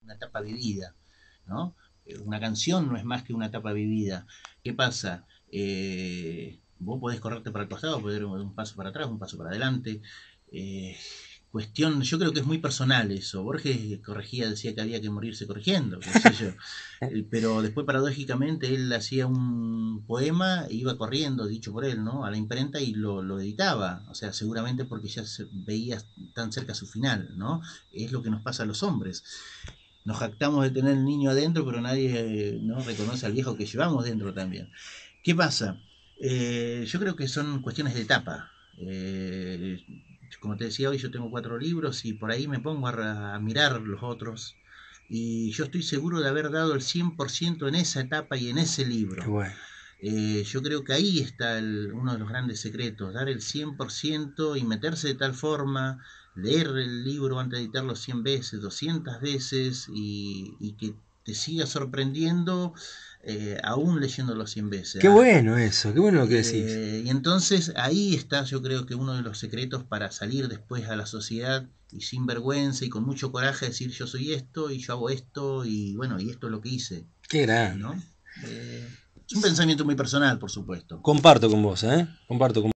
una etapa vivida, ¿no? Una canción no es más que una etapa vivida. ¿Qué pasa? Vos podés correrte para el costado, podés dar un paso para atrás, un paso para adelante. Eh, yo creo que es muy personal eso. Borges corregía, decía que había que morirse corrigiendo, qué sé yo. Pero después paradójicamente él hacía un poema e iba corriendo, dicho por él, ¿no? A la imprenta y lo editaba. O sea, seguramente porque ya se veía tan cerca su final, ¿no? Es lo que nos pasa a los hombres. Nos jactamos de tener el niño adentro, pero nadie no reconoce al viejo que llevamos dentro también. ¿Qué pasa? Yo creo que son cuestiones de etapa. Como te decía hoy, yo tengo 4 libros y por ahí me pongo a mirar los otros. Y yo estoy seguro de haber dado el 100% en esa etapa y en ese Qué libro. bueno. Yo creo que ahí está uno de los grandes secretos, dar el 100% y meterse de tal forma, leer el libro antes de editarlo 100 veces, 200 veces y que te siga sorprendiendo aún leyéndolo 100 veces. Qué bueno eso, qué bueno lo que decís. Y entonces ahí está yo creo que uno de los secretos para salir después a la sociedad y sin vergüenza y con mucho coraje decir yo soy esto y yo hago esto y bueno, y esto es lo que hice, Qué grande. ¿no? Es un pensamiento muy personal, por supuesto. Comparto con vos, ¿eh? Comparto con